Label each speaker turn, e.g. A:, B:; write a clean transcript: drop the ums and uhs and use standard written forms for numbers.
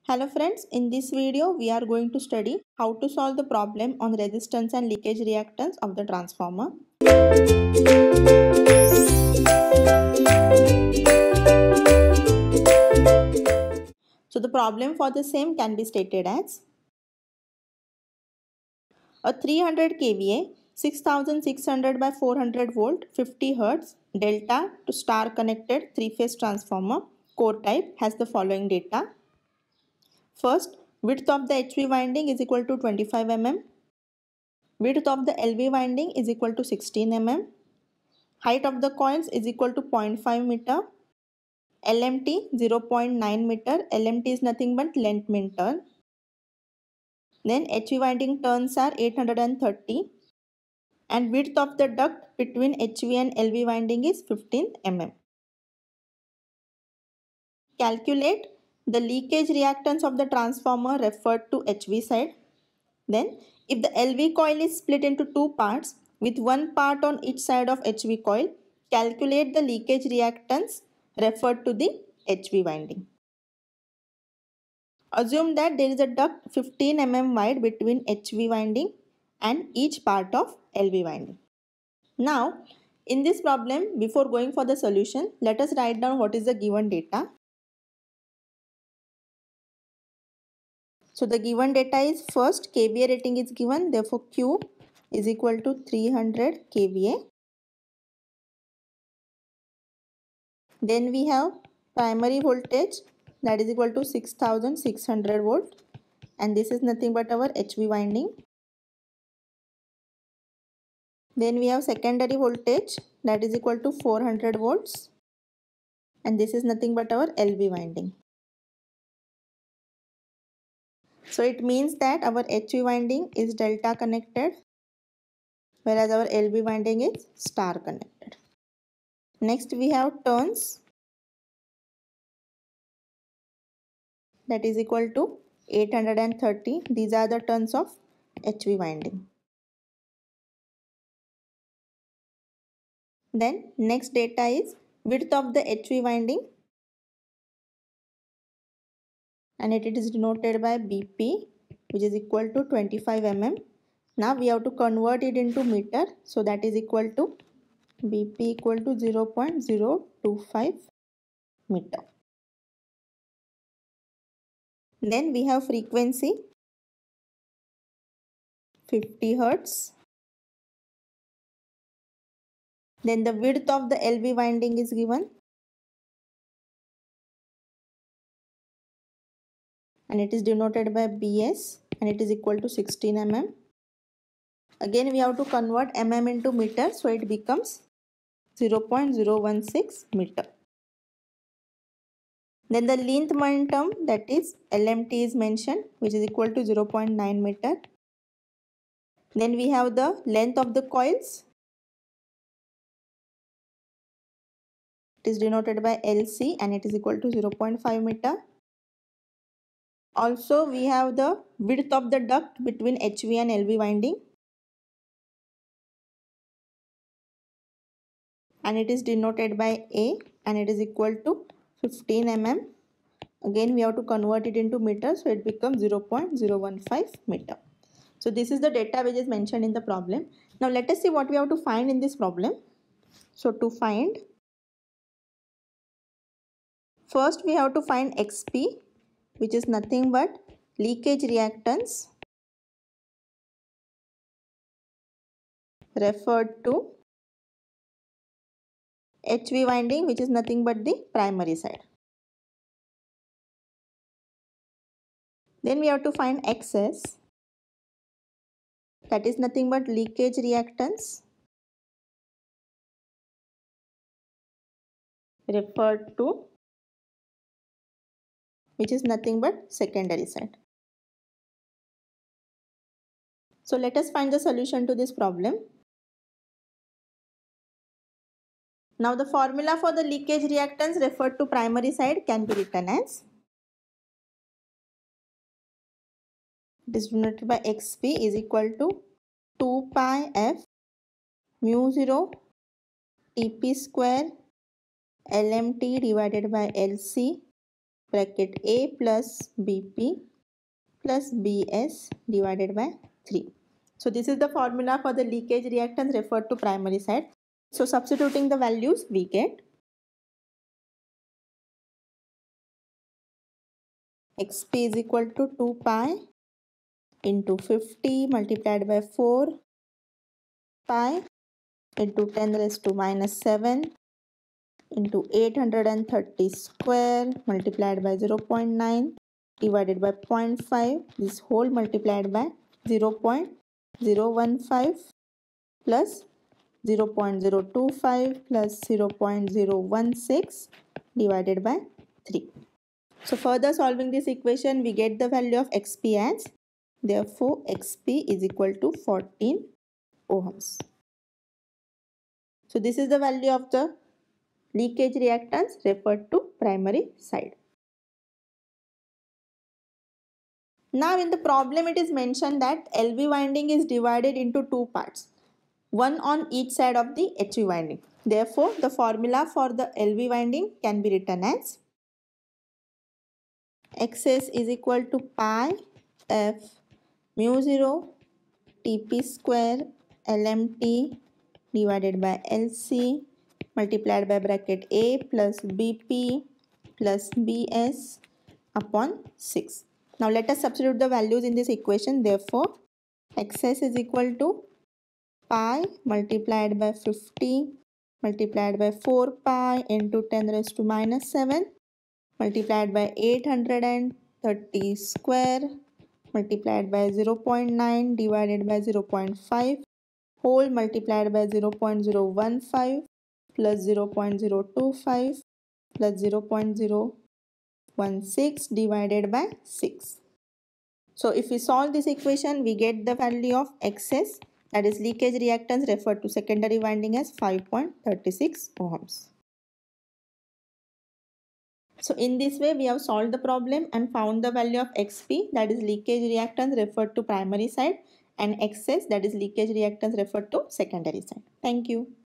A: Hello friends, in this video we are going to study how to solve the problem on resistance and leakage reactance of the transformer. So the problem for the same can be stated as a 300 kVA 6600 by 400 volt 50 Hz delta to star connected 3-phase transformer core type has the following data. First, width of the HV winding is equal to 25 mm. Width of the LV winding is equal to 16 mm. Height of the coils is equal to 0.5 meter. LMT 0.9 meter. LMT is nothing but length meter. Then HV winding turns are 830. And width of the duct between HV and LV winding is 15 mm. Calculate the leakage reactance of the transformer referred to HV side. Then, if the LV coil is split into two parts with one part on each side of HV coil, calculate the leakage reactance referred to the HV winding. Assume that there is a duct 15 mm wide between HV winding and each part of LV winding. Now, in this problem, before going for the solution, let us write down what is the given data. So the given data is first kVA rating is given, therefore Q is equal to 300 kVA. Then we have primary voltage that is equal to 6600 volt, and this is nothing but our HV winding. Then we have secondary voltage that is equal to 400 volts, and this is nothing but our LV winding. So it means that our HV winding is delta connected, whereas our LV winding is star connected. Next we have turns that is equal to 830. These are the turns of HV winding. Then next data is width of the HV winding, and it is denoted by BP, which is equal to 25 mm. Now we have to convert it into meter, so that is equal to BP equal to 0.025 meter. Then we have frequency 50 Hz. Then the width of the LV winding is given, and it is denoted by BS, and it is equal to 16 mm. Again we have to convert mm into meter, so it becomes 0.016 meter. Then the length momentum, that is LMT, is mentioned, which is equal to 0.9 meter. Then we have the length of the coils. It is denoted by LC, and it is equal to 0.5 meter. Also we have the width of the duct between HV and LV winding, and it is denoted by A, and it is equal to 15 mm. Again we have to convert it into meter, so it becomes 0.015 meter. So this is the data which is mentioned in the problem. Now let us see what we have to find in this problem. So to find, first we have to find XP, which is nothing but leakage reactance referred to HV winding, which is nothing but the primary side. Then we have to find XS, that is nothing but leakage reactance referred to, which is nothing but secondary side. So let us find the solution to this problem. Now the formula for the leakage reactance referred to primary side can be written as, it is denoted by XP is equal to 2 pi F mu 0 TP square LMT divided by LC bracket A plus BP plus Bs divided by 3. So this is the formula for the leakage reactance referred to primary side. So substituting the values, we get Xp is equal to 2 pi into 50 multiplied by 4 pi into 10 raised to minus 7 into 830 square multiplied by 0.9 divided by 0.5, this whole multiplied by 0.015 plus 0.025 plus 0.016 divided by 3. So further solving this equation, we get the value of Xp as, therefore Xp is equal to 14 ohms. So this is the value of the leakage reactance referred to primary side. Now in the problem it is mentioned that LV winding is divided into two parts, one on each side of the HV winding. Therefore, the formula for the LV winding can be written as Xs is equal to pi f mu 0 Tp square LMT divided by LC multiplied by bracket A plus BP plus Bs upon 6. Now let us substitute the values in this equation. Therefore, Xs is equal to pi multiplied by 50 multiplied by 4 pi into 10 raised to minus 7 multiplied by 830 square multiplied by 0.9 divided by 0.5 whole multiplied by 0.015 plus 0.025 plus 0.016 divided by 6. So if we solve this equation, we get the value of Xs, that is leakage reactance referred to secondary winding, as 5.36 ohms. So in this way, we have solved the problem and found the value of Xp, that is leakage reactance referred to primary side, and Xs, that is leakage reactance referred to secondary side. Thank you.